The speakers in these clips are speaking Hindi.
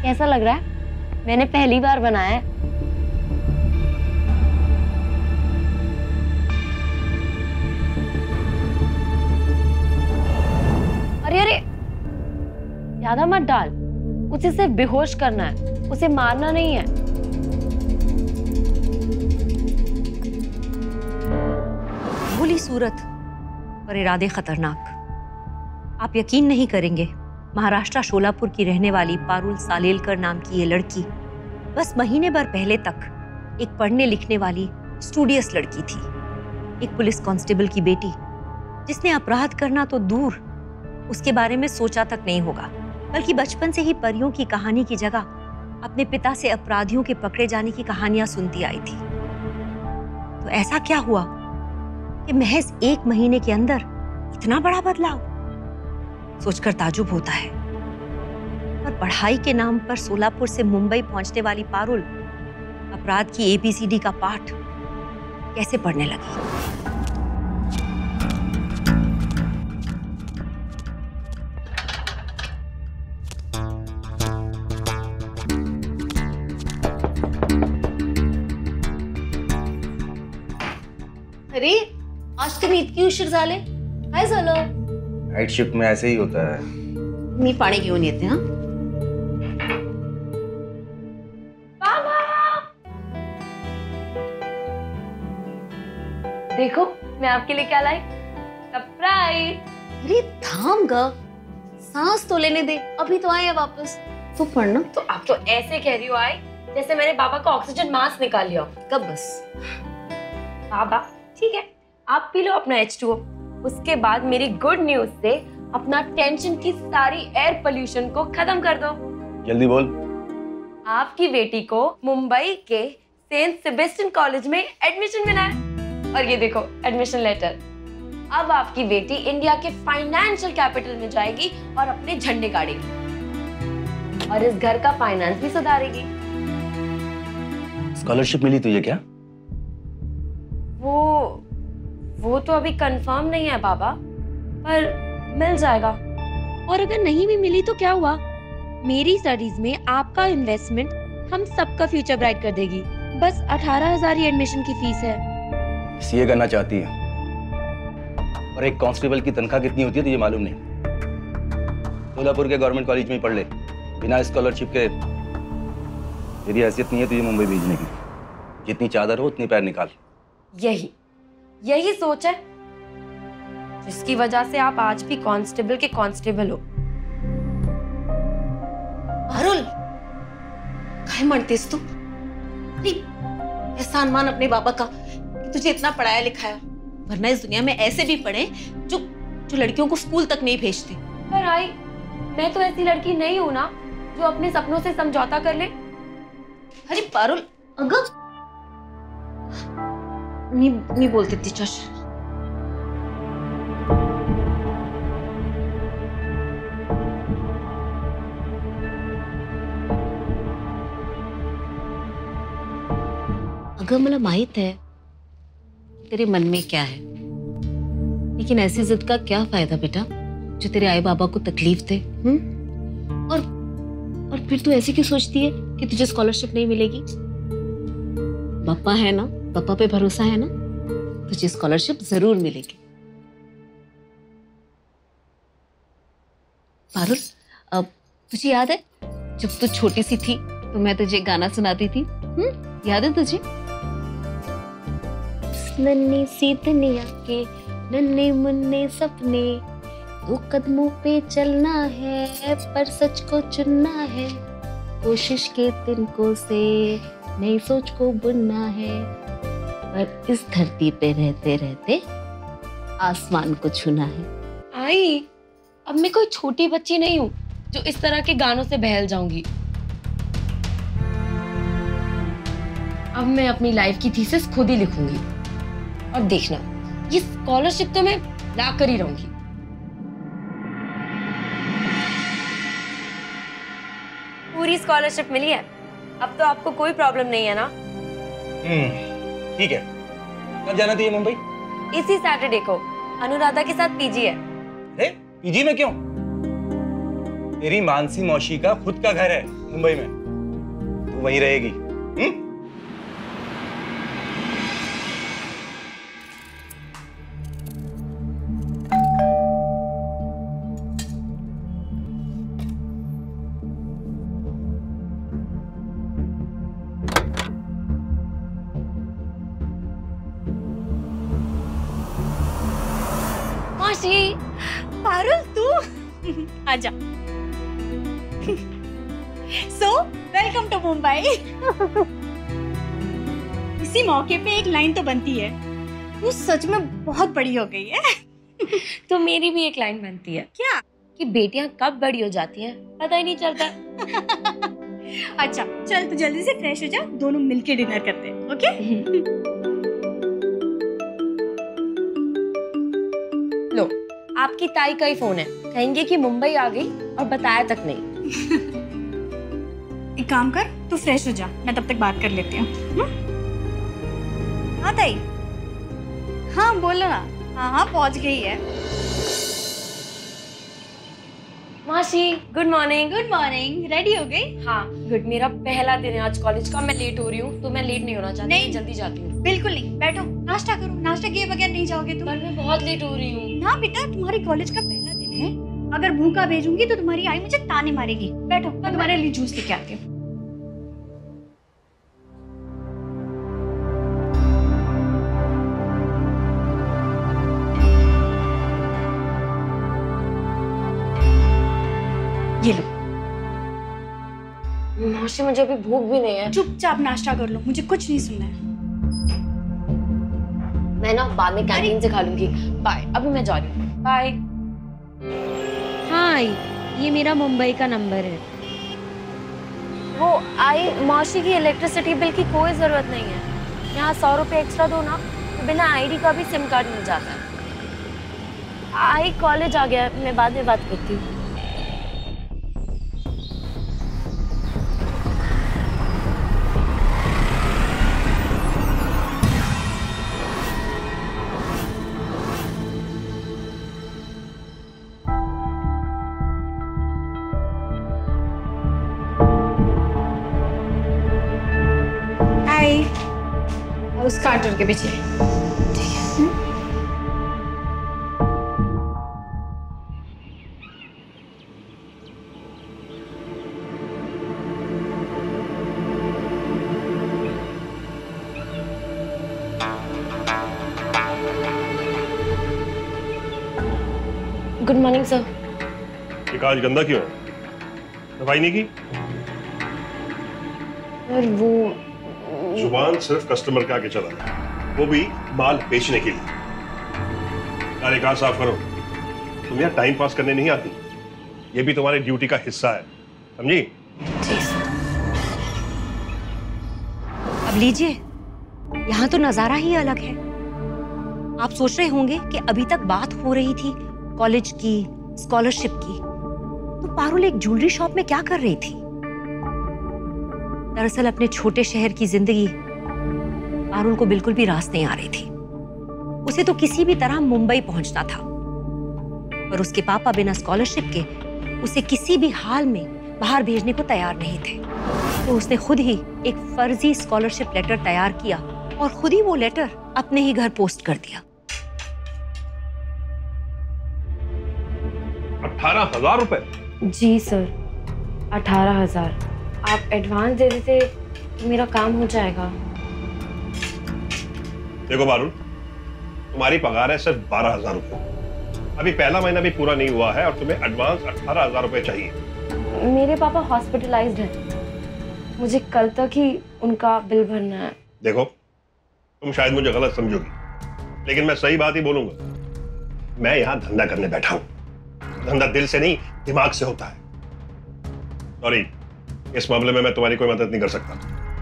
कैसा लग रहा है? मैंने पहली बार बनाया है। अरे अरे, ज्यादा मत डाल। उसे सिर्फ बेहोश करना है, उसे मारना नहीं है। भोली सूरत पर इरादे खतरनाक। आप यकीन नहीं करेंगे, महाराष्ट्र शोलापुर की रहने वाली पारुल सालेलकर नाम की ये लड़की बस महीने भर पहले तक एक पढ़ने लिखने वाली स्टूडियस लड़की थी। एक पुलिस कांस्टेबल की बेटी जिसने अपराध करना तो दूर उसके बारे में सोचा तक नहीं होगा, बल्कि बचपन से ही परियों की कहानी की जगह अपने पिता से अपराधियों के पकड़े जाने की कहानियां सुनती आई थी। तो ऐसा क्या हुआ कि महज 1 महीने के अंदर इतना बड़ा बदलाव? सोचकर ताजुब होता है। पर पढ़ाई के नाम पर सोलापुर से मुंबई पहुंचने वाली पारुल अपराध की ABCD का पाठ कैसे पढ़ने लगी? अरे आज तुम इतकी उशीर झाले, काय झालं? नाइट शिफ्ट में ऐसे ही होता है। मी पाणी घेऊन येते। हाँ बाबा, देखो मैं आपके लिए क्या लाई, सरप्राइज। अरे थाम ग, सांस तो लेने दे, अभी तो आए हैं वापस। तू पढ़ना। तो आप तो ऐसे कह रही हो आई जैसे मैंने बाबा का ऑक्सीजन मास्क निकाल लिया। कब बस। बाबा ठीक है, आप पी लो अपना H2O। उसके बाद मेरी गुड न्यूज से अपना टेंशन की सारी एयर पोल्यूशन को खत्म कर दो। जल्दी बोल। आपकी बेटी को मुंबई के सेंट सेबेस्टियन कॉलेज में एडमिशन मिला है। और ये देखो एडमिशन लेटर। अब आपकी बेटी इंडिया के फाइनेंशियल कैपिटल में जाएगी और अपने झंडे गाड़ेगी और इस घर का फाइनेंस भी सुधारेगी। स्कॉलरशिप मिली तुझे क्या? वो तो अभी कंफर्म नहीं है बाबा, पर मिल जाएगा। और अगर नहीं भी मिली तो क्या हुआ? मेरी स्टडीज में आपका इन्वेस्टमेंट हम सबका फ्यूचर ब्राइट कर देगी। बस 18,000 ही एडमिशन की फीस है। सीए करना चाहती है और एक कांस्टेबल की तनख्वाह कितनी होती है तुझे मालूम नहीं? सोलापुर के गवर्नमेंट कॉलेज में ही पढ़ ले, बिना स्कॉलरशिप के। तेरी हैसियत नहीं है तुझे मुंबई भेजने की। जितनी चादर हो उतनी पैर निकाल। यही सोच है जिसकी वजह से आप आज भी कांस्टेबल के कांस्टेबल हो। पारुल, काय म्हणतेस तू? एहसान मान अपने बाबा का कि तुझे इतना पढ़ाया लिखाया, वरना इस दुनिया में ऐसे भी पढ़े जो लड़कियों को स्कूल तक नहीं भेजते। पर आई, मैं तो ऐसी लड़की नहीं हूं ना जो अपने सपनों से समझौता कर ले। अरे पारुल, अगं मी बोलते तिच्याशी। अगं मला माहित है तेरे मन में क्या है, लेकिन ऐसी जिद का क्या फायदा बेटा जो तेरे आए बाबा को तकलीफ दे। और फिर तू ऐसे क्यों सोचती है कि तुझे स्कॉलरशिप नहीं मिलेगी? पापा है ना, पापा पे भरोसा है ना, तुझे स्कॉलरशिप जरूर मिलेगी। पारुल, अब तुझे याद है जब तू छोटी सी थी तो मैं तुझे गाना सुनाती थी? याद है तुझे? नन्ही सी दुनिया के नन्हे मुन्ने सपने, 2 कदमों पे चलना है पर सच को चुनना है, कोशिश के तिनकों से नई सोच को बुनना है, पर इस धरती पे रहते रहते आसमान को छूना है। आई, अब मैं कोई छोटी बच्ची नहीं हूँ जो इस तरह के गानों से बहल जाऊंगी। अब मैं अपनी लाइफ की थीसिस खुद ही लिखूंगी और देखना, ये स्कॉलरशिप तो मैं ला कर ही रहूंगी। पूरी स्कॉलरशिप मिली है, अब तो आपको कोई प्रॉब्लम नहीं है ना? ठीक है। कब जाना थी मुंबई? इसी सैटरडे को। अनुराधा के साथ पीजी है। अरे पीजी में क्यों? तेरी मानसी मौसी का खुद का घर है, मुंबई में तू वहीं रहेगी। मासी, पारुल तू आजा। So welcome to Mumbai. इसी मौके पे एक लाइन तो बनती है, तू सच में बहुत बड़ी हो गई है। तो मेरी भी एक लाइन बनती है क्या? कि बेटियां कब बड़ी हो जाती हैं पता ही नहीं चलता। अच्छा चल तू जल्दी से फ्रेश हो जा, दोनों मिलके डिनर करते हैं। ओके लो, आपकी ताई का ही फोन है, कहेंगे कि मुंबई आ गई और बताया तक नहीं। एक काम कर, तू फ्रेश हो जा, मैं तब तक बात कर लेती हूँ। हाँ ताई, हाँ बोलो ना। हाँ हाँ पहुँच गई है। मासी good morning. Good morning, ready हो गई? हाँ गुड, मेरा पहला दिन है आज कॉलेज का, मैं लेट हो रही हूँ तो मैं लेट नहीं होना चाहती, नहीं। मैं जल्दी जाती हूँ। बिल्कुल नहीं, बैठो नाश्ता करो, नाश्ता किए बगैर नहीं जाओगे तुम। पर मैं बहुत लेट हो रही हूँ। ना बेटा, तुम्हारी कॉलेज का पहला दिन है, अगर भूखा भेजूंगी तो तुम्हारी आई मुझे ताने मारेगी। बैठो, मैं तुम्हारे लिए जूस लेके आती हूँ। ये लो। मासी मुझे अभी भूख भी नहीं है। चुपचाप नाश्ता कर लो, मुझे कुछ नहीं सुनना है। मैं ना बाद में कैंटीन से खा लूंगी। बाय, अभी मैं जा रही हूँ। बाय। हाँ, ये मेरा मुंबई का नंबर है। वो आई, मौसी की इलेक्ट्रिसिटी बिल की कोई जरूरत नहीं है। यहाँ 100 रुपये एक्स्ट्रा दो ना तो बिना आईडी का भी सिम कार्ड मिल जाता है। आई कॉलेज आ गया, मैं बाद में बात करती हूँ। उस कार्टून के पीछे। Good morning sir. ये कांच गंदा क्यों है? सफाई नहीं की? और वो जुबान सिर्फ कस्टमर के आगे चला है, वो भी माल बेचने के लिए। अरे कहाँ साफ करो, तुम यहाँ टाइम पास करने नहीं आती, ये भी तुम्हारी ड्यूटी का हिस्सा है, समझी? अब लीजिए, यहाँ तो नजारा ही अलग है। आप सोच रहे होंगे कि अभी तक बात हो रही थी कॉलेज की, स्कॉलरशिप की, तो पारुल एक ज्वेलरी शॉप में क्या कर रही थी? दरअसल अपने छोटे शहर की जिंदगी पारुल को बिल्कुल भी रास नहीं आ रही थी। उसे तो किसी भी तरह मुंबई पहुंचना था, पर उसके पापा बिना स्कॉलरशिप के उसे किसी भी हाल में बाहर भेजने को तैयार नहीं थे। तो उसने खुद ही एक फर्जी स्कॉलरशिप लेटर तैयार किया और खुद ही वो लेटर अपने ही घर पोस्ट कर दिया। 18,000 रुपए? जी सर, 18,000। आप एडवांस दे देते तो मेरा काम हो जाएगा। देखो पारुल, तुम्हारी पगार है सिर्फ 12,000 रुपए। अभी पहला महीना भी पूरा नहीं हुआ है और तुम्हें एडवांस 18,000 रुपए चाहिए। मेरे पापा हॉस्पिटलाइज्ड हैं, मुझे कल तक ही उनका बिल भरना है। देखो, तुम शायद मुझे गलत समझोगी, लेकिन मैं सही बात ही बोलूंगा। मैं यहाँ धंधा करने बैठा हूँ। धंधा दिल से नहीं, दिमाग से होता है। सॉरी, इस मामले में मैं तुम्हारी कोई मदद नहीं कर सकता।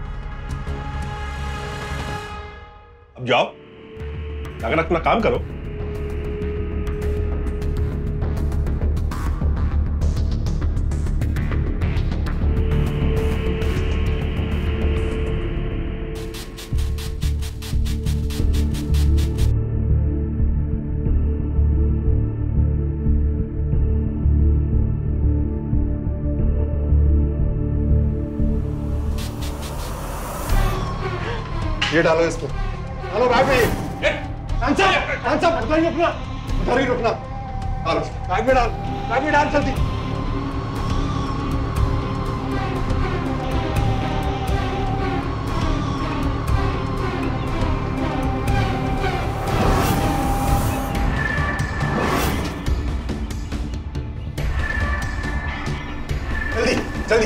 अब जाओ, अगर अपना काम करो। ये डालो इसको, डालो बैग में। उधर ही रुकना, उधर ही रुकना। डालो बैग में, डाल जल्दी। जल्दी।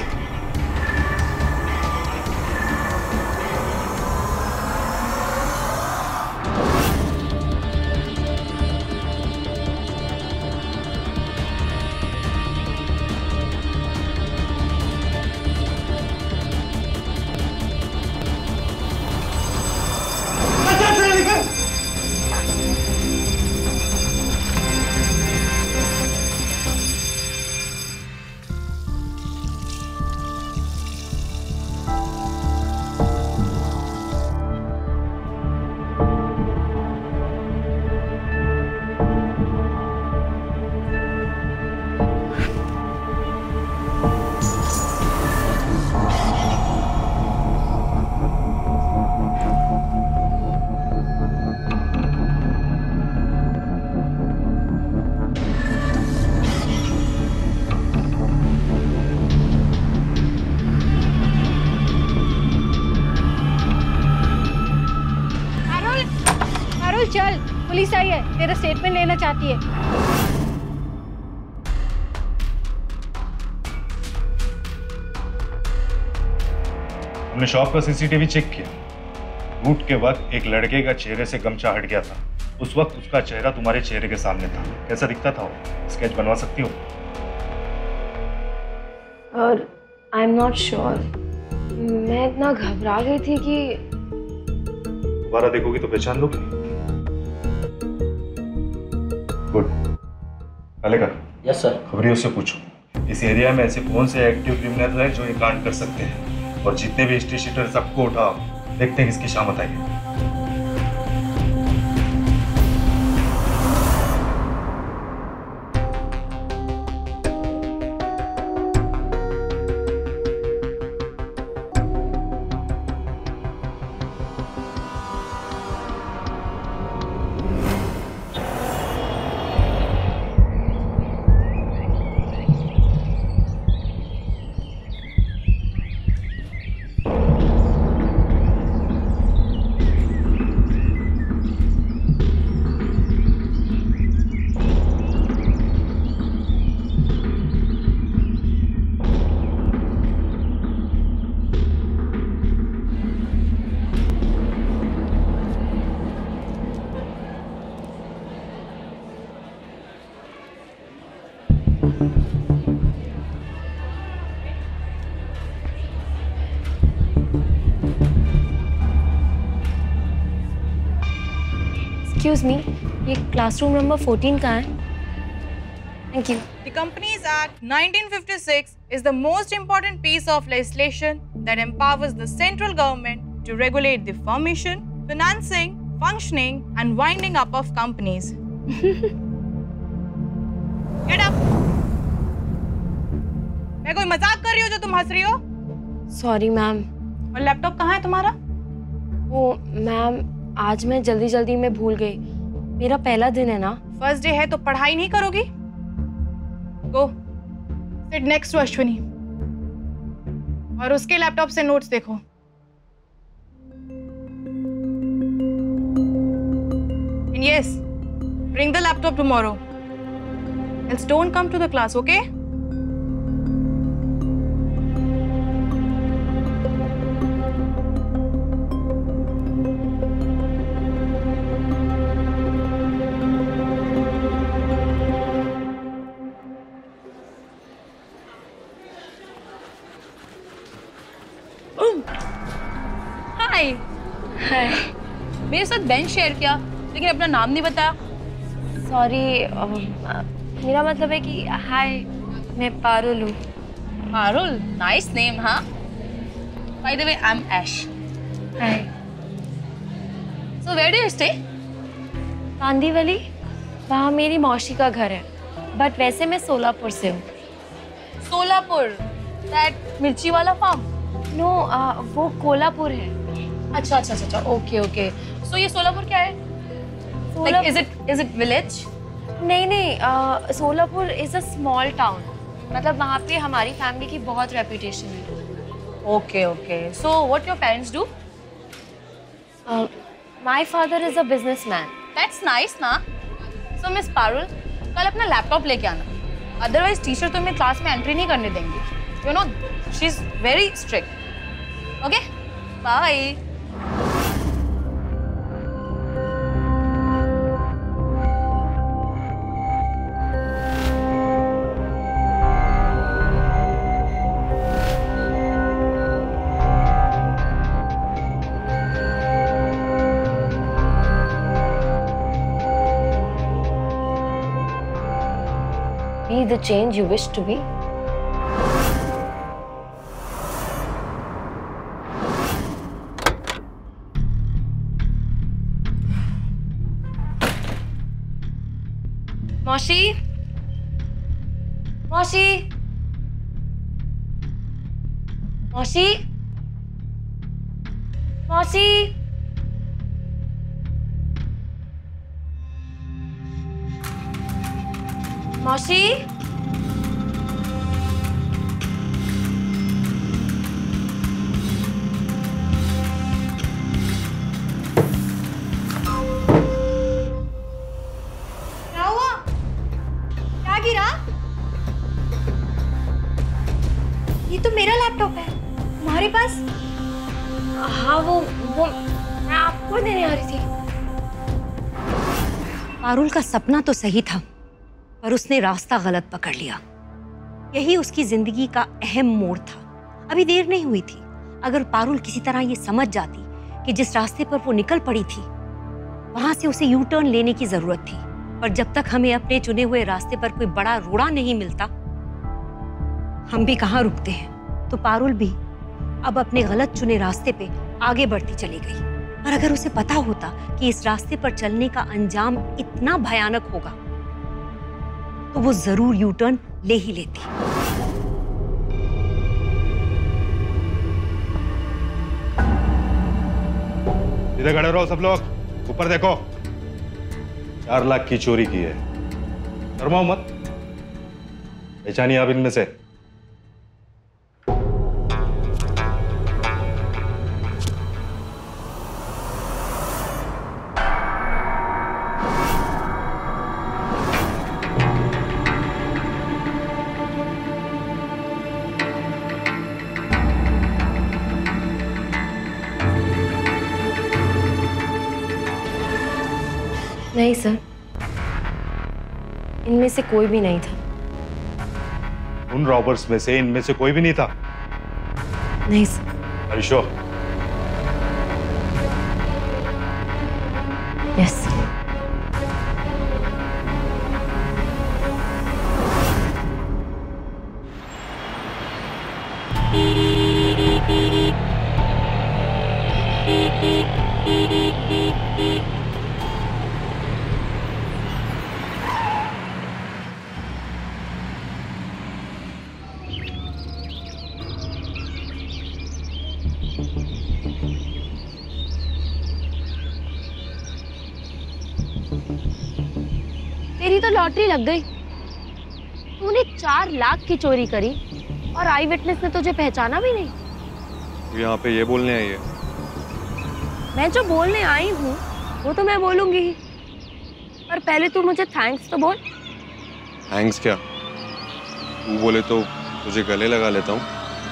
चल, पुलिस आई है, तेरा स्टेटमेंट लेना चाहती है। हमने शॉप का सीसीटीवी चेक किया। लूट के वक्त एक लड़के का चेहरे से गमछा हट गया था। उस वक्त उसका चेहरा तुम्हारे चेहरे के सामने था। कैसा दिखता था वो? स्केच बनवा सकती हो? और आई एम नॉट श्योर, मैं इतना घबरा गई थी कि। दोबारा देखोगी तो पहचान लोगी। गुड। पहले कर। Yes sir. खबरियों से पूछो इस एरिया में ऐसे कौन से एक्टिव क्रिमिनल हैं जो ये कांड कर सकते हैं, और जितने भी हिस्ट्री शीटर सबको उठाओ। देखते हैं किसकी शामत आई है। एक्सक्यूज मी, ये क्लासरूम नंबर 14 कहाँ है? Thank you. The Companies Act 1956 is the most important piece of legislation that empowers the central government to regulate the formation, financing, functioning, and winding up of companies. Get up! मैं कोई मजाक कर रही हूँ जो तुम हंस रही हो? Sorry ma'am. और लैपटॉप कहाँ है तुम्हारा? वो मैम, आज मैं जल्दी में भूल गई। मेरा पहला दिन है ना। फर्स्ट डे है तो पढ़ाई नहीं करोगी? Go sit next to Ashwini और उसके लैपटॉप से नोट्स देखो। And yes, bring the laptop tomorrow. Else don't come to the class, okay? हाय। हाय। मेरे साथ बेंच शेयर किया लेकिन अपना नाम नहीं बताया। सॉरी, मेरा मतलब है कि हाय, मैं पारुल हूँ। Parul, nice name. हाँ, by the way I am Ash. Hi. So where do you stay? Kandivali, वहाँ मेरी मौसी का घर है, बट वैसे मैं सोलापुर से हूँ। सोलापुर, दैट मिर्ची वाला फार्म? नो, वो कोल्हापुर है। अच्छा अच्छा अच्छा, ओके ओके। सो ये सोलापुर क्या है? Like, is it village? नहीं नहीं, Solapur is a small town. मतलब वहाँ पे हमारी फैमिली की बहुत रेपुटेशन है। Okay, okay. So what your parents do? My father is a businessman. That's nice ना। So Miss पारुल, कल अपना लैपटॉप लेके आना, अदरवाइज टीचर तुम्हें क्लास में एंट्री नहीं करने देंगी। You know, she's very strict. Okay? Bye. Be the change you wish to be. मौसी, मौसी, मौसी, मौसी, मौसी, क्या हुआ? क्या गिरा? ये तो मेरा लैपटॉप है, तुम्हारे पास? हाँ वो मैं आपको देने आ रही थी। पारुल का सपना तो सही था, पर उसने रास्ता गलत पकड़ लिया। यही उसकी जिंदगी का अहम मोड़ था। अभी देर नहीं हुई थी। अगर पारुल किसी तरह ये समझ जाती कि जिस रास्ते पर वो निकल पड़ी थी वहां से उसे यू टर्न लेने की जरूरत थी, पर जब तक हमें अपने चुने हुए रास्ते पर कोई बड़ा रोड़ा नहीं मिलता हम भी कहाँ रुकते हैं। तो पारुल भी अब अपने गलत चुने रास्ते पे आगे बढ़ती चली गई। और अगर उसे पता होता कि इस रास्ते पर चलने का अंजाम इतना भयानक होगा तो वो जरूर यू टर्न ले ही लेती। इधर खड़े रहो सब लोग, ऊपर देखो। 4 लाख की चोरी की है, शर्माओ मत। पहचानिए आप इनमें से। नहीं सर, इनमें से कोई भी नहीं था। उन रॉबर्स में से इनमें से कोई भी नहीं था? नहीं sir. Are you sure? Yes. तेरी तो लॉटरी लग गई। तूने 4 लाख की चोरी करी और आई विटनेस ने तुझे पहचाना भी नहीं। तू यहाँ पे ये बोलने आई है? मैं जो बोलने आई हूँ वो तो मैं बोलूंगी ही, पर पहले तू मुझे थैंक्स तो बोल। थैंक्स क्या? तू बोले तो तुझे गले लगा लेता हूँ।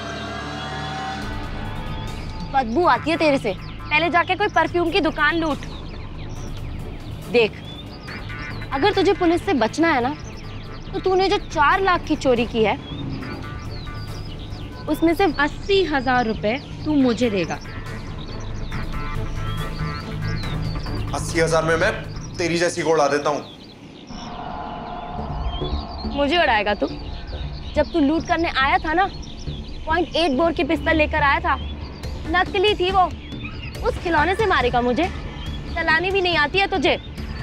बदबू आती है तेरे से, पहले जाके कोई परफ्यूम की दुकान लूट। देख, अगर तुझे पुलिस से बचना है ना तो तूने जो 4 लाख की चोरी की है उसमें से 80,000 रुपए तू मुझे देगा। 80,000 में मैं तेरी जैसी को उड़ा देता हूँ। मुझे उड़ाएगा तू? जब तू लूट करने आया था ना, 0.8 बोर की पिस्तौल लेकर आया था। नकली थी वो, उस खिलौने से मारेगा मुझे? चलानी भी नहीं आती है तुझे?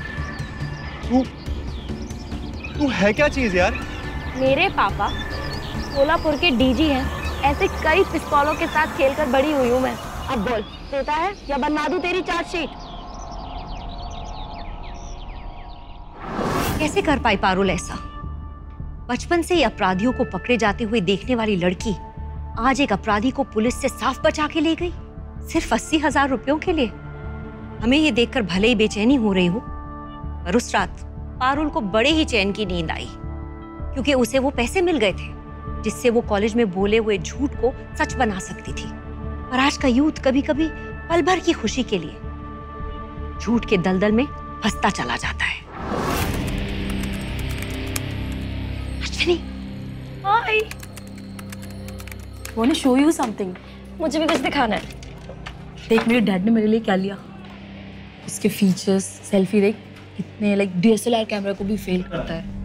तू है क्या चीज यार? मेरे पापा सोलापुर के डीजी हैं। ऐसे कई पिस्तौलों के साथ खेलकर बड़ी हुई हूँ मैं। अब बोल, देता है या बनवा दूं तेरी चार्जशीट? कैसे कर पाई पारुल ऐसा? बचपन से ही अपराधियों को पकड़े जाते हुए देखने वाली लड़की आज एक अपराधी को पुलिस से साफ बचा के ले गई, सिर्फ 80,000 रुपयों के लिए। हमें ये देखकर भले ही बेचैनी हो रही हो, पर उस रात पारुल को बड़े ही चैन की नींद आई, क्योंकि उसे वो पैसे मिल गए थे जिससे वो कॉलेज में बोले हुए झूठ को सच बना सकती थी। और आज का यूथ कभी कभी पल भर की खुशी के लिए झूठ के दलदल में फंसता चला जाता है। Ashwini, hi. Want to show you something. मुझे भी कुछ दिखाना है। देख मेरे डैड ने मेरे लिए क्या लिया। इसके फीचर्स, सेल्फी देख कितने, लाइक DSLR कैमरा को भी फेल करता है।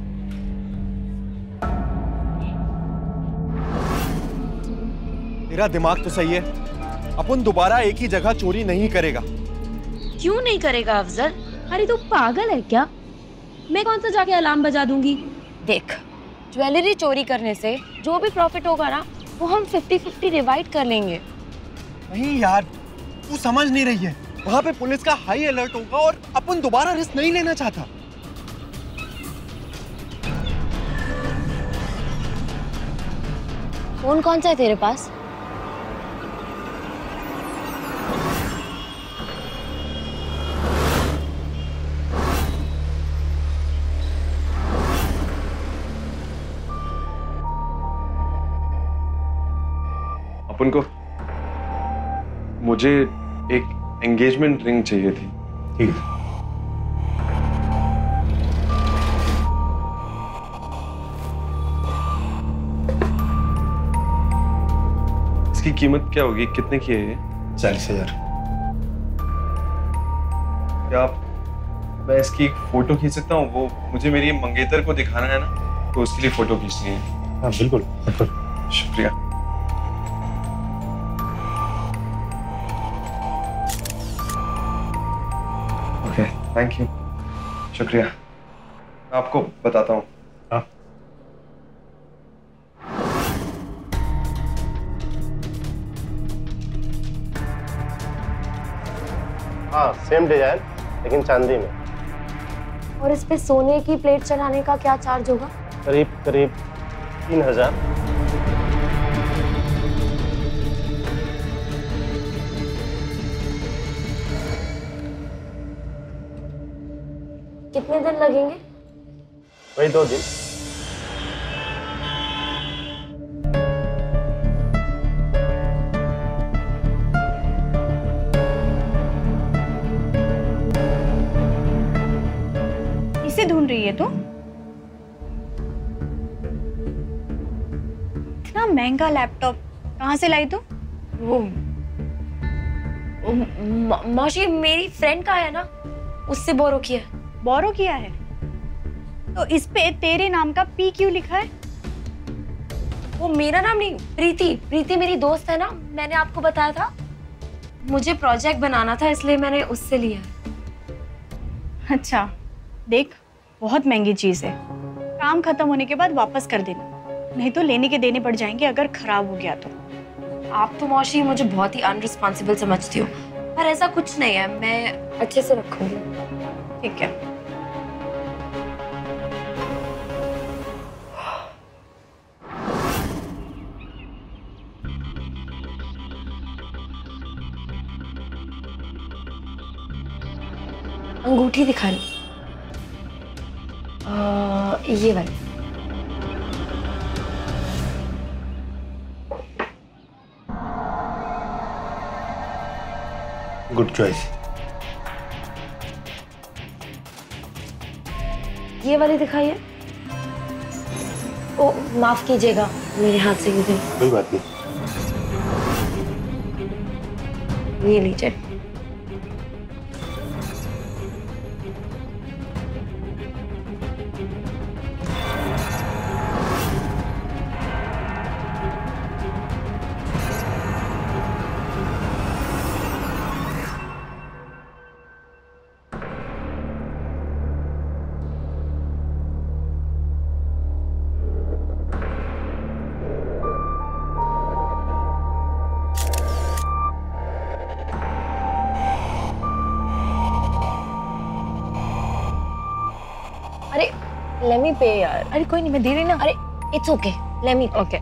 तेरा दिमाग तो सही है, अपन दोबारा एक ही जगह चोरी नहीं करेगा। क्यों नहीं करेगा अफजल? अरे तू पागल है क्या? मैं कौन सा जाके अलार्म बजा दूंगी? देख, ज्वेलरी चोरी करने से जो भी प्रॉफिट होगा ना, वो हम 50-50 डिवाइड कर लेंगे। नहीं यार, तू समझ नहीं रही है। वहाँ पे पुलिस का हाई अलर्ट होगा और अपन दोबारा रिस्क नहीं लेना चाहता। फोन कौन सा है तेरे पास? अपन को मुझे एक एंगेजमेंट रिंग चाहिए थी। ठीक है। इसकी कीमत क्या होगी? कितने की है ये? 40,000। क्या मैं इसकी एक फोटो खींच सकता हूँ? वो मुझे मेरी मंगेतर को दिखाना है ना, तो उसके लिए फोटो खींचनी है। हाँ बिल्कुल बिल्कुल। शुक्रिया। ओके, थैंक यू, शुक्रिया। मैं आपको बताता हूँ। हाँ हाँ, सेम डिजाइन लेकिन चांदी में। और इस पे सोने की प्लेट चढ़ाने का क्या चार्ज होगा? करीब 3,000। कितने दिन लगेंगे? वही 2 दिन। इसे ढूंढ रही है तू? इतना महंगा लैपटॉप कहाँ से लाई तू? वो मौसी मेरी फ्रेंड का है ना, उससे बोरो किया है। बोरो किया है? तो इस पे तेरे नाम का P क्यों लिखा है? वो मेरा नाम नहीं, प्रीति मेरी दोस्त है ना, मैंने आपको बताया था। मुझे प्रोजेक्ट बनाना था इसलिए मैंने उससे लिया। अच्छा देख, बहुत महंगी चीज है, काम खत्म होने के बाद वापस कर देना, नहीं तो लेने के देने पड़ जाएंगे अगर खराब हो गया तो। आप तो मौसी मुझे बहुत ही अनरिस्पॉन्सिबल समझती हो, पर ऐसा कुछ नहीं है, मैं अच्छे से रखूंगी। ठीक है। अंगूठी दिखा लो। ये वाली। Good choice. ये वाली दिखाइए। ओ माफ कीजिएगा, मेरे हाथ से गिरी। कोई बात नहीं। ये लीजिए। मी पे यार। अरे कोई नहीं, मैं दे रही ना। अरे it's okay, let me. Okay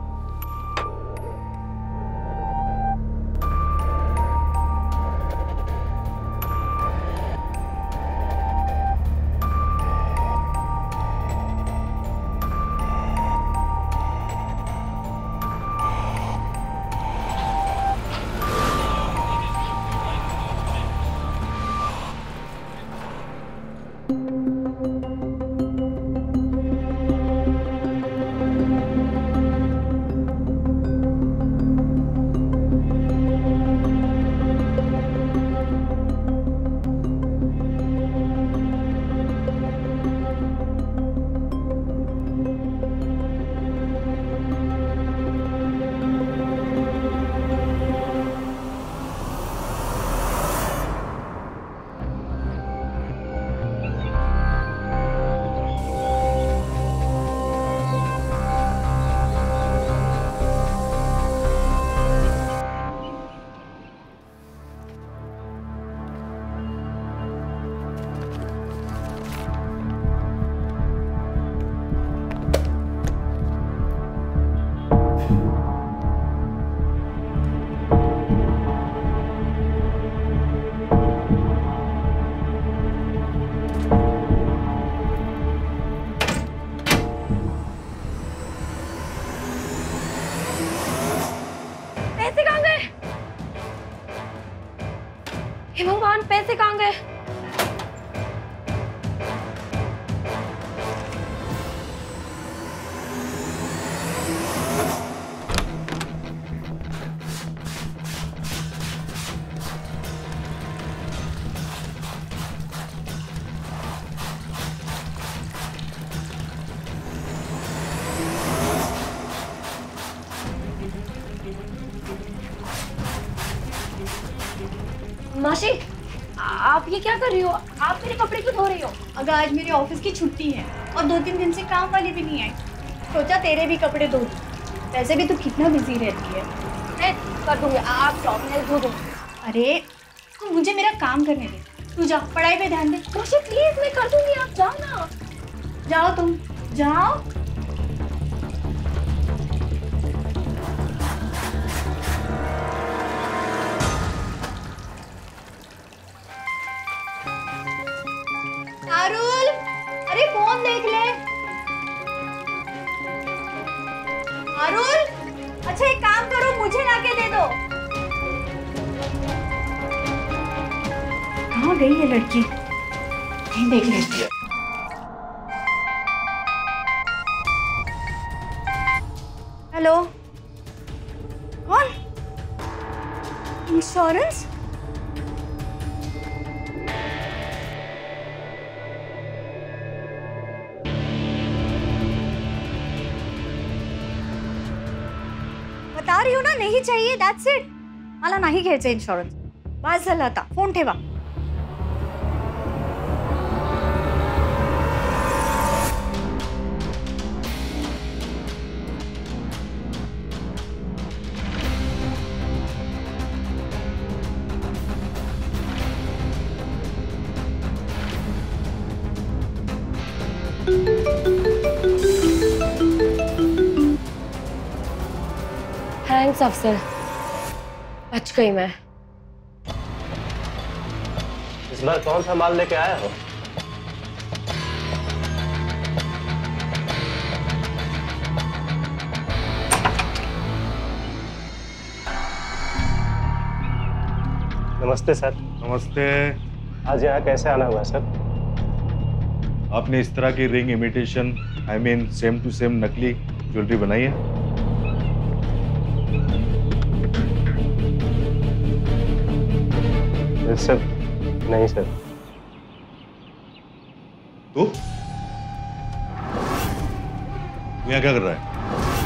हे भगवान, पैसे कहाँ गए? माशी, आप ये क्या कर रही हो? आप मेरे कपड़े क्यों धो रही हो? अगर आज मेरे ऑफिस की छुट्टी है और 2-3 दिन से काम वाली भी नहीं आई, सोचा तेरे भी कपड़े धो दूं। वैसे भी तू कितना बिजी रहती है। मैं कर दूंगी, आप जाओ, मैं धो दूंगी। अरे तू मुझे मेरा काम करने दे, तू जा, पढ़ाई पे ध्यान दे। माशी प्लीज, मैं कर दूंगी, आप जाओ ना। जाओ तुम, जाओ। पारुल, अरे फोन देख ले। पारुल, अच्छा एक काम करो, मुझे लाके दे दो। कहाँ गई ये लड़की? नहीं देख लेती है। हेलो, कौन? इंश्योरेंस? बता रही हूँ ना, नहीं चाहिए, that's it. मला नाही घ्यायचं इन्शुरन्स. बस झालं आता, फोन ठेवा. थैंक्स अफसर, बच गई मैं। इस बार कौन सा माल लेके आया हो? नमस्ते सर। नमस्ते। आज यहाँ कैसे आना हुआ सर? आपने इस तरह की ring imitation, I mean same to same नकली ज्वेलरी बनाई है? सर नहीं सर। तू यहाँ क्या कर रहा है?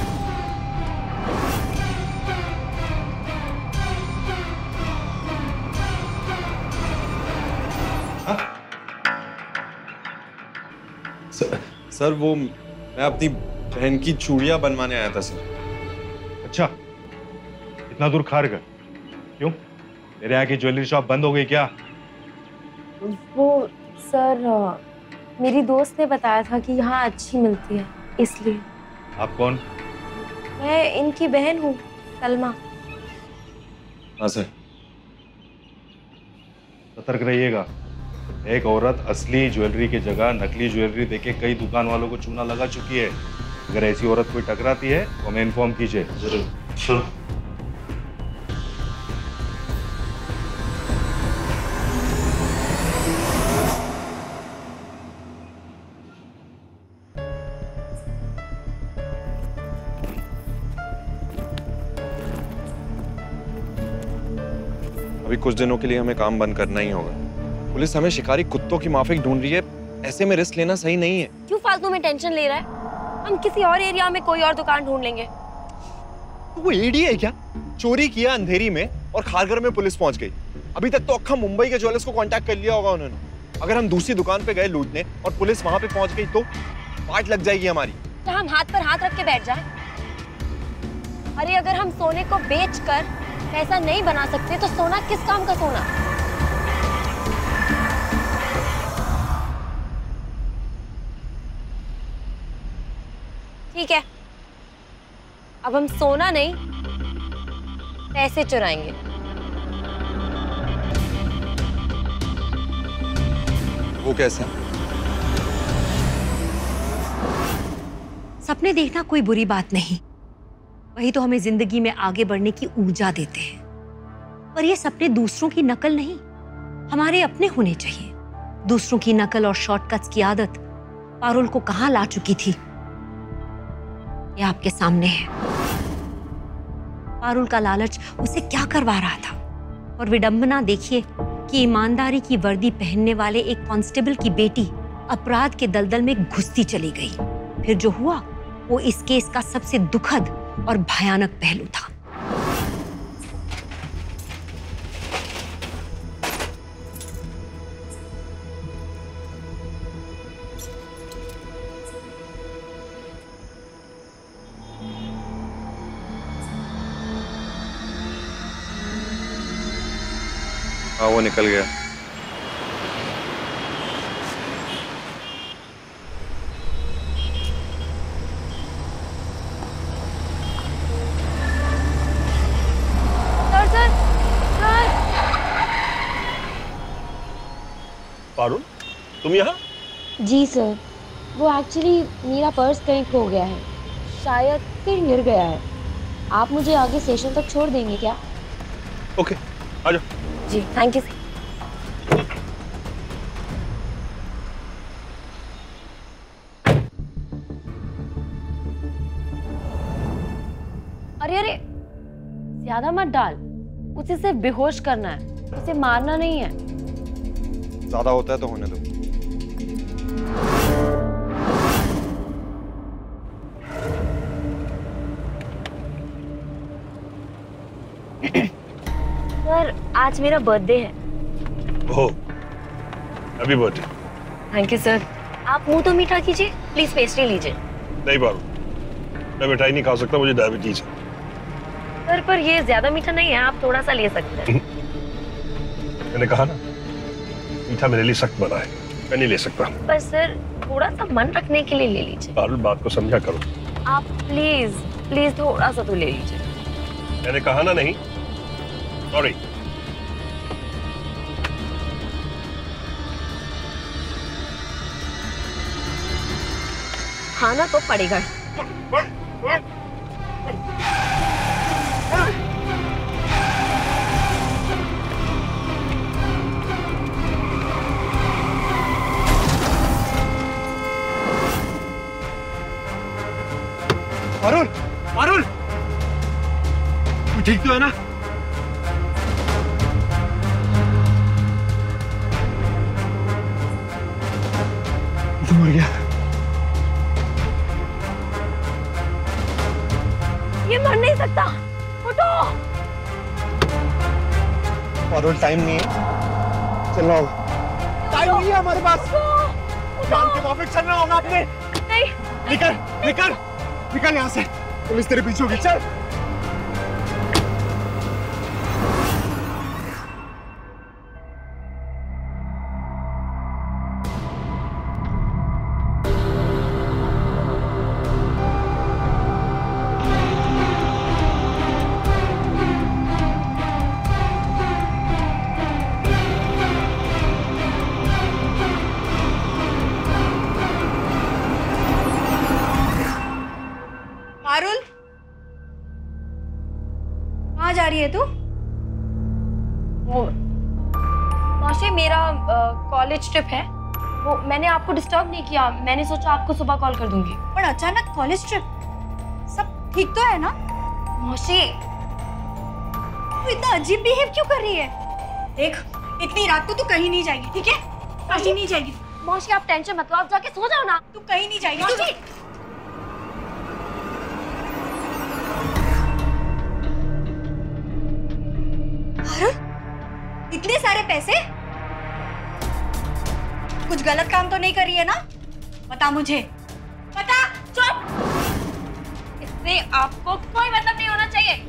सर वो मैं अपनी बहन की चूड़ियां बनवाने आया था सर। अच्छा, इतना दूर खार कर क्यों? मेरे यहाँ की ज्वेलरी शॉप बंद हो गई क्या? वो सर, मेरी दोस्त ने बताया था कि यहाँ अच्छी मिलती है, इसलिए। आप कौन? मैं इनकी बहन हूँ, सलमा। हाँ सर। सतर्क रहिएगा। एक औरत असली ज्वेलरी की जगह नकली ज्वेलरी देके कई दुकान वालों को चूना लगा चुकी है। अगर ऐसी औरत कोई टकराती है तो हमें इन्फॉर्म कीजिए। जरूर। अभी कुछ दिनों के लिए हमें काम बंद करना ही होगा। पुलिस हमें शिकारी कुत्तों की माफिक ढूंढ रही है, ऐसे में रिस्क लेना सही नहीं है। क्यों फालतू में टेंशन ले रहा है? हम किसी और एरिया में कोई और दुकान ढूंढ लेंगे। तो वो एडी है क्या? चोरी किया अंधेरी में और खारघर में पुलिस पहुंच गई। अभी तक तो अक्खा मुंबई के ज्वेलर्स को कांटेक्ट कर लिया होगा उन्होंने। अगर हम दूसरी दुकान पे गए लूटने और पुलिस वहां पे पहुंच गई तो पार्ट लग जाएगी हमारी। तो हम हाथ पर हाथ रख के बैठ जाए? अरे अगर हम सोने को बेचकर पैसा नहीं बना सकते तो सोना किस काम का सोना? ठीक है, अब हम सोना नहीं पैसे चुराएंगे। वो कैसे? सपने देखना कोई बुरी बात नहीं, वही तो हमें जिंदगी में आगे बढ़ने की ऊर्जा देते हैं। पर ये सपने दूसरों की नकल नहीं, हमारे अपने होने चाहिए। दूसरों की नकल और शॉर्टकट्स की आदत पारुल को कहां ला चुकी थी, ये आपके सामने है। पारुल का लालच उसे क्या करवा रहा था, और विडंबना देखिए कि ईमानदारी की वर्दी पहनने वाले एक कांस्टेबल की बेटी अपराध के दलदल में घुसती चली गई। फिर जो हुआ वो इस केस का सबसे दुखद और भयानक पहलू था। हाँ वो निकल गया। पारुल, तुम यहाँ? जी सर, वो एक्चुअली मेरा पर्स कहीं खो गया है, शायद फिर गिर गया है। आप मुझे आगे स्टेशन तक छोड़ देंगे क्या? ओके, आ जाओ। जी थैंक यू सर। अरे अरे, ज्यादा मत डाल, उसे सिर्फ बेहोश करना है, उसे मारना नहीं है। ज्यादा होता है तो होने दो। सर आज मेरा बर्थडे है। Oh, happy birthday. Thank you sir. आप मुंह तो मीठा कीजिए, प्लीज पेस्ट्री लीजिए। नहीं पारुल, मैं मिठाई नहीं खा सकता, मुझे डायबिटीज है। सर पर ये ज्यादा मीठा नहीं है, आप थोड़ा सा ले सकते हैं। मैंने कहा ना, मीठा मेरे लिए सख्त बना है, मैं नहीं ले सकता। पर सर थोड़ा सा मन रखने के लिए ले लीजिए। पारुल बात को समझा करो। आप प्लीज प्लीज थोड़ा सा तो ले लीजिए। मैंने कहा ना नहीं। सॉरी। खाना तो पड़ेगा। पारुल, पारुल, तू ठीक तो है ना? तू मर गया। ये मर नहीं सकता, उठो। पारुल टाइम नहीं है, चलना होगा। टाइम नहीं है हमारे पास। जान के वापस चलना होगा अपने। नहीं। निकल, निकल, निकल यहाँ से। पुलिस तेरे पीछे होगी, चल। कहाँ जा रही है तू? वो मौसी, मेरा कॉलेज ट्रिप है। वो मैंने आपको डिस्टर्ब नहीं किया, मैंने सोचा आपको सुबह कॉल कर दूंगी। पर अचानक कॉलेज ट्रिप, सब ठीक तो है ना? मौसी, तू इतना अजीब बिहेव क्यों कर रही है? देख, इतनी रात को तू कहीं नहीं जाएगी, ठीक है? कहीं नहीं जाएगी। मौसी आप टेंशन मत लो, आप जाके सो जाओ ना। तू कहीं नहीं जाएगी मौसी। इतने सारे पैसे? कुछ गलत काम तो नहीं कर रही है ना? बता मुझे, बता। चुप। इससे आपको कोई मतलब नहीं होना चाहिए।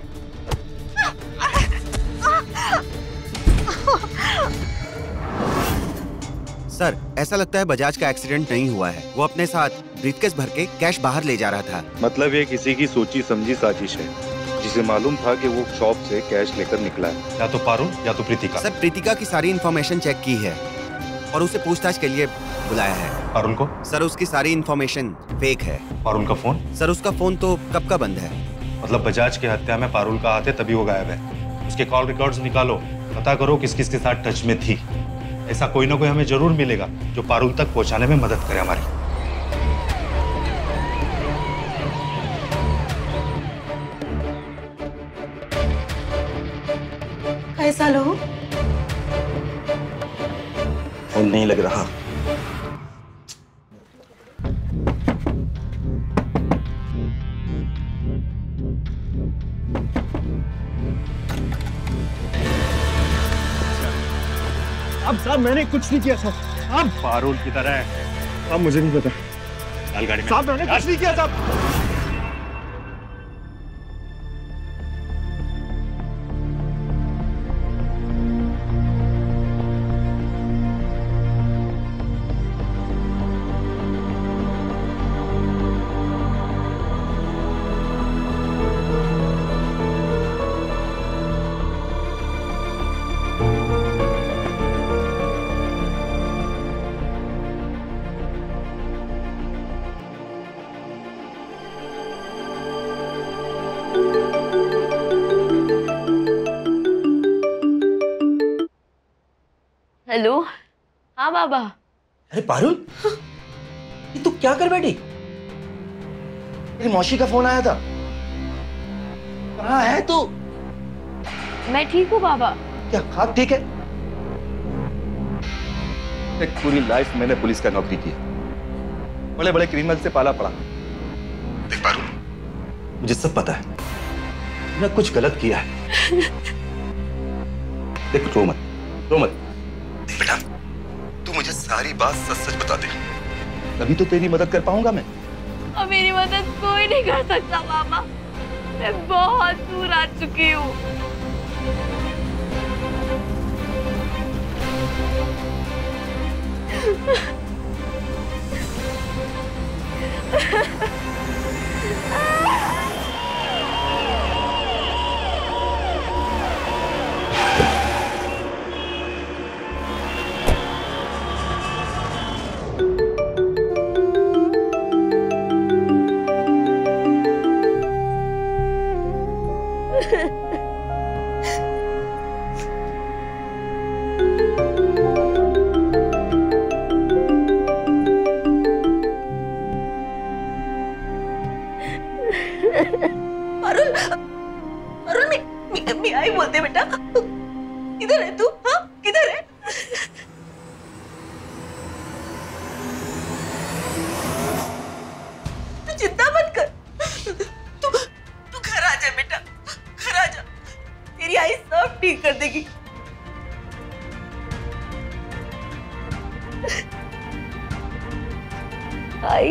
सर, ऐसा लगता है बजाज का एक्सीडेंट नहीं हुआ है। वो अपने साथ ब्रीफकेस भर के कैश बाहर ले जा रहा था। मतलब ये किसी की सोची समझी साजिश है, जिसे मालूम था कि वो शॉप से कैश लेकर निकला है। या तो पारुल या तो प्रीतिका। सर, प्रीतिका की सारी इन्फॉर्मेशन चेक की है और उसे पूछताछ के लिए बुलाया है। पारुल को? सर, उसकी सारी इन्फॉर्मेशन फेक है। पारुल का फोन? सर, उसका फोन तो कब का बंद है। मतलब बजाज की हत्या में पारुल का हाथ है, तभी वो गायब है। उसके कॉल रिकॉर्ड्स निकालो, पता करो किस किस के साथ टच में थी। ऐसा कोई ना कोई हमें जरूर मिलेगा जो पारुल तक पहुंचाने में मदद करे हमारी। कैसा लो? फोन नहीं लग रहा। अब साहब मैंने कुछ नहीं किया साहब। अब पारुल की तरह है। अब मुझे नहीं पता गाड़ी में। साहब, मैंने कुछ नहीं किया साहब। हेलो। हाँ बाबा। अरे पारुल, ये तू क्या कर बैठी? तेरी मौसी का फोन आया था। कहाँ है तू? मैं ठीक हूँ बाबा। क्या हाथ ठीक है? एक पूरी लाइफ मैंने पुलिस का नौकरी की, बड़े बड़े क्रिमिनल से पाला पड़ा। देख पारुल, मुझे सब पता है, मैंने कुछ गलत किया है। देख, रो मत, रो मत। बेटा, तू मुझे सारी बात सच सच बता दे, तभी तो तेरी मदद कर पाऊंगा मैं। अब मेरी मदद कोई नहीं कर सकता बाबा, मैं बहुत दूर आ चुकी हूँ। मैं आई बोलते बेटा। किधर है तू? हाँ, किधर है? तू चिंता मत कर, तू घर आ जा बेटा, घर आ जा। तेरी आई सब ठीक कर देगी। आई,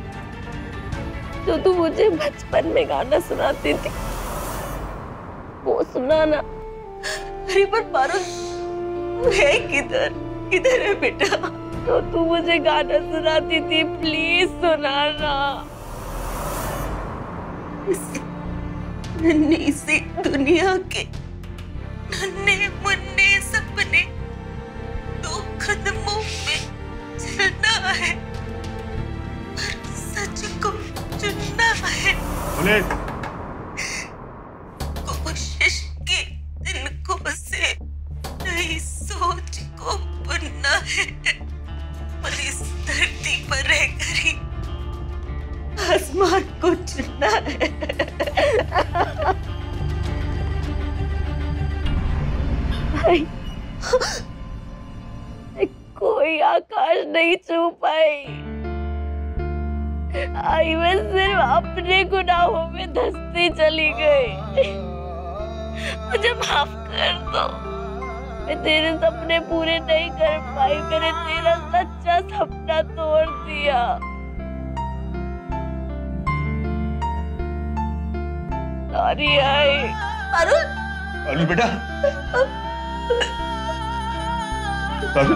जो तू मुझे बचपन में गाना सुनाती थी वो सुनाना। अरे पर पारुल, तू है किधर? किधर है बेटा? जो तू मुझे गाना सुनाती थी प्लीज सुनाना। इस नन्ही सी दुनिया के नन्हे मुन्ने सपने दो कदमों में चलना है, पर सच को चुनना है। कोशिश पाई, कोई आकाश नहीं छू पाई। आई मैं सिर्फ अपने गुनाहों में धंसती चली गई। मुझे माफ कर दो, मैं तेरे सपने पूरे नहीं कर पाई, मैंने तेरा सच्चा सपना तोड़ दिया। Sorry I. पारुल, पारुल बेटा, पारुल।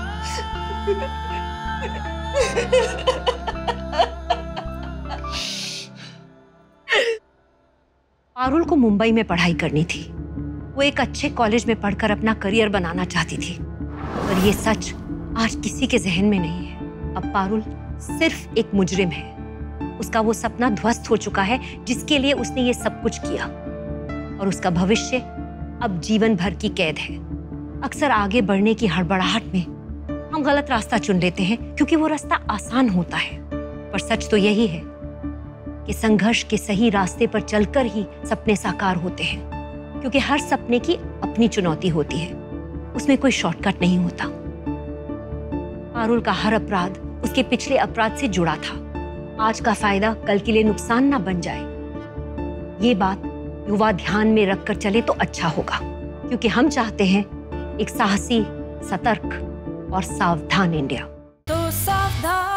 पारुल को मुंबई में पढ़ाई करनी थी। वो एक अच्छे कॉलेज में पढ़कर अपना करियर बनाना चाहती थी, पर ये सच आज किसी के जहन में नहीं है। अब पारुल सिर्फ एक मुजरिम है। उसका वो सपना ध्वस्त हो चुका है जिसके लिए उसने ये सब कुछ किया, और उसका भविष्य अब जीवन भर की कैद है। अक्सर आगे बढ़ने की हड़बड़ाहट में हम गलत रास्ता चुन लेते हैं क्योंकि वो रास्ता आसान होता है, पर सच तो यही है कि संघर्ष के सही रास्ते पर चलकर ही सपने साकार होते हैं, क्योंकि हर सपने की अपनी चुनौती होती है, उसमें कोई शॉर्टकट नहीं होता। पारुल का हर अपराध उसके पिछले अपराध से जुड़ा था। आज का फायदा कल के लिए नुकसान ना बन जाए, ये बात युवा ध्यान में रखकर चले तो अच्छा होगा, क्योंकि हम चाहते हैं एक साहसी, सतर्क और सावधान इंडिया। तो सावधान